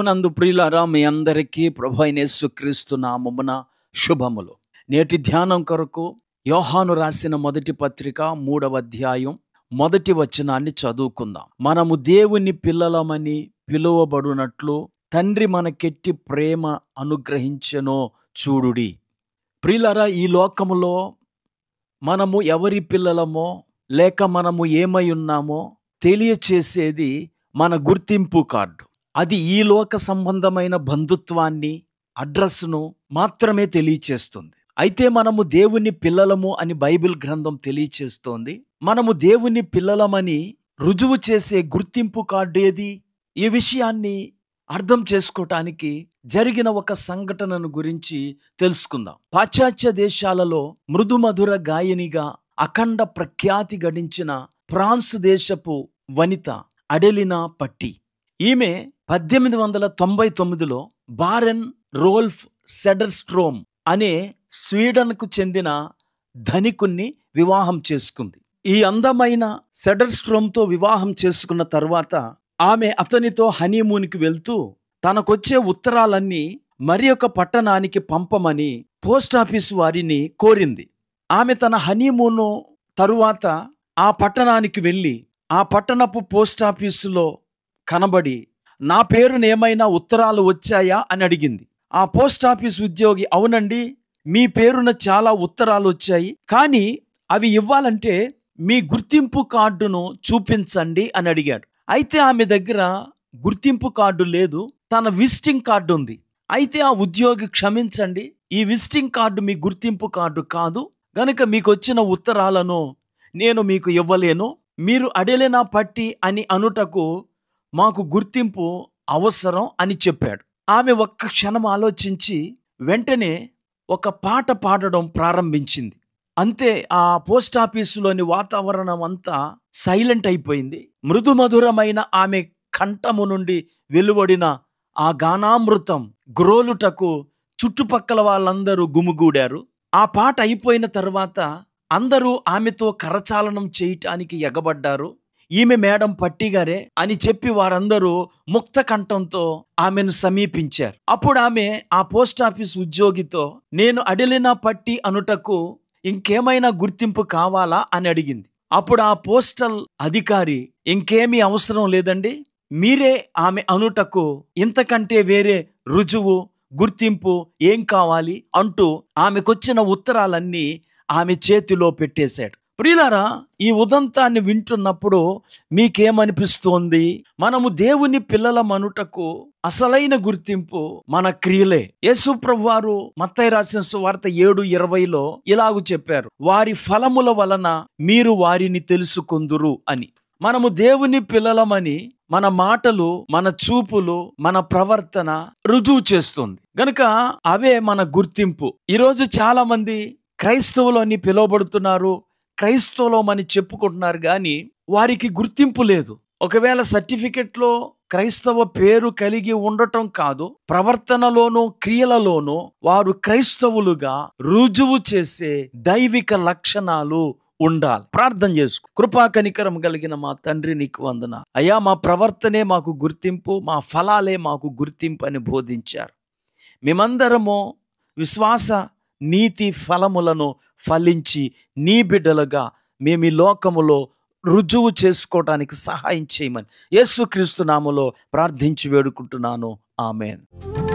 ప్రభునందు ప్రియులారా, మీ అందరికీ ప్రభువైన యేసుక్రీస్తు నామమున శుభములు. నేటి ధ్యానం కొరకు యోహాను రాసిన మొదటి పత్రిక 3వ అధ్యాయం మొదటి వచనాన్ని చదువుకుందాం. మనము దేవుని పిల్లలమని పిలువబడునట్లు తండ్రి మనకెట్టి ప్రేమ అనుగ్రహించెనో చూడుడి. ప్రియులారా, ఈ లోకములో మనము ఎవరి పిల్లలమో లేక మనము ఏమై ఉన్నామో తెలియచేసేది మన గుర్తింపు కార్డు. అది ఈ లోక సంబంధమైన బంధుత్వాన్ని, అడ్రస్ను మాత్రమే తెలియచేస్తుంది. అయితే మనము దేవుని పిల్లలము అని బైబిల్ గ్రంథం తెలియచేస్తోంది. మనము దేవుని పిల్లలమని రుజువు చేసే గుర్తింపు కార్డు ఏది? ఈ విషయాన్ని అర్థం చేసుకోవటానికి జరిగిన ఒక సంఘటనను గురించి తెలుసుకుందాం. పాశ్చాత్య దేశాలలో మృదుమధుర గాయనిగా అఖండ ప్రఖ్యాతి గడించిన ఫ్రాన్స్ దేశపు వనిత అడెలినా పట్టి. ఈమె 1899లో బారెన్ రోల్ఫ్ సెడర్స్ట్రోమ్ అనే స్వీడన్కు చెందిన ధనికుణ్ణి వివాహం చేసుకుంది. ఈ అందమైన సెడర్స్ట్రోమ్తో వివాహం చేసుకున్న తర్వాత ఆమె అతనితో హనీమూన్కి వెళ్తూ తనకొచ్చే ఉత్తరాలన్నీ మరి ఒక పట్టణానికి పంపమని పోస్టాఫీసు వారిని కోరింది. ఆమె తన హనీమూను తరువాత ఆ పట్టణానికి వెళ్ళి ఆ పట్టణపు పోస్టాఫీసులో కనబడి నా పేరున ఏమైనా ఉత్తరాలు వచ్చాయా అని అడిగింది. ఆ పోస్టాఫీస్ ఉద్యోగి, అవునండి, మీ పేరున చాలా ఉత్తరాలు వచ్చాయి, కానీ అవి ఇవ్వాలంటే మీ గుర్తింపు కార్డును చూపించండి అని అడిగాడు. అయితే ఆమె దగ్గర గుర్తింపు కార్డు లేదు, తన విజిటింగ్ కార్డు ఉంది. అయితే ఆ ఉద్యోగి, క్షమించండి, ఈ విజిటింగ్ కార్డు మీ గుర్తింపు కార్డు కాదు, గనుక మీకు వచ్చిన ఉత్తరాలను నేను మీకు ఇవ్వలేను. మీరు అడెలినా పట్టి అని అనుటకు మాకు గుర్తింపు అవసరం అని చెప్పాడు. ఆమె ఒక్క క్షణం ఆలోచించి వెంటనే ఒక పాట పాడడం ప్రారంభించింది. అంతే, ఆ పోస్టాఫీసులోని వాతావరణం అంతా సైలెంట్ అయిపోయింది. మృదుమధురమైన ఆమె కంఠము నుండి వెలువడిన ఆ గానామృతం గ్రోలుటకు చుట్టుపక్కల వాళ్ళందరూ గుమిగూడారు. ఆ పాట అయిపోయిన తర్వాత అందరూ ఆమెతో కరచాలనం చేయటానికి ఎగబడ్డారు. ఈమె మేడం పట్టిగారే అని చెప్పి వారందరూ ముక్త కంఠంతో ఆమెను సమీపించారు. అప్పుడు ఆమె ఆ పోస్టాఫీస్ ఉద్యోగితో, నేను అడెలినా పట్టి అనుటకు ఇంకేమైనా గుర్తింపు కావాలా అని అడిగింది. అప్పుడు ఆ పోస్టల్ అధికారి, ఇంకేమీ అవసరం లేదండి, మీరే ఆమె అనుటకు ఇంతకంటే వేరే రుజువు, గుర్తింపు ఏం కావాలి అంటూ ఆమెకొచ్చిన ఉత్తరాలన్నీ ఆమె చేతిలో పెట్టేశాడు. ప్రియులారా, ఈ ఉదంతాన్ని వింటున్నప్పుడు మీకేమనిపిస్తోంది? మనము దేవుని పిల్లలమనుటకు అసలైన గుర్తింపు మన క్రియలే. యేసు ప్రభువారు మత్తయి రాసిన సువార్త 7:20లో ఇలాగు చెప్పారు, వారి ఫలముల వలన మీరు వారిని తెలుసుకొందురు అని. మనము దేవుని పిల్లలమని మన మాటలు, మన చూపులు, మన ప్రవర్తన రుజువు చేస్తుంది గనుక అవే మన గుర్తింపు. ఈరోజు చాలా మంది క్రైస్తవులని పిలువబడుతున్నారు, క్రైస్తవులమని చెప్పుకుంటున్నారు, కానీ వారికి గుర్తింపు లేదు. ఒకవేళ సర్టిఫికెట్లో క్రైస్తవ పేరు కలిగి ఉండటం కాదు, ప్రవర్తనలోనూ క్రియలలోనూ వారు క్రైస్తవులుగా రుజువు చేసే దైవిక లక్షణాలు ఉండాలి. ప్రార్థన చేసుకో. కృపా కనికరం కలిగిన మా తండ్రి, నీకు వందనాలు అయ్యా. మా ప్రవర్తనే మాకు గుర్తింపు, మా ఫలాలే మాకు గుర్తింపు అని బోధించారు. మేమందరము విశ్వాస నీతి ఫలములను ఫలించి నీ బిడ్డలుగా మేము ఈ లోకములో రుజువు చేసుకోవడానికి సహాయం చేయమని యేసుక్రీస్తు నామములో ప్రార్థించి వేడుకుంటున్నాను. ఆమేన్.